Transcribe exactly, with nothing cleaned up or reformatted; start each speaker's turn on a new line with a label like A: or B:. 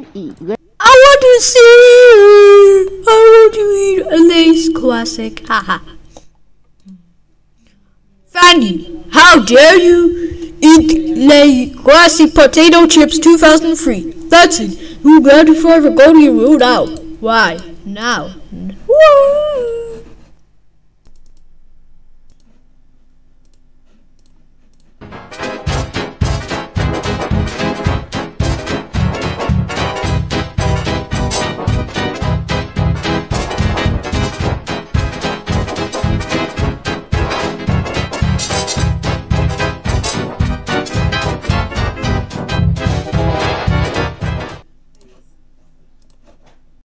A: eat.
B: I want to see. I want to eat a Lay's classic. Haha. Fanny, how dare you eat Lay classic potato chips two thousand three? That's it. You got to forever go to your road out. Why? Now. Woo!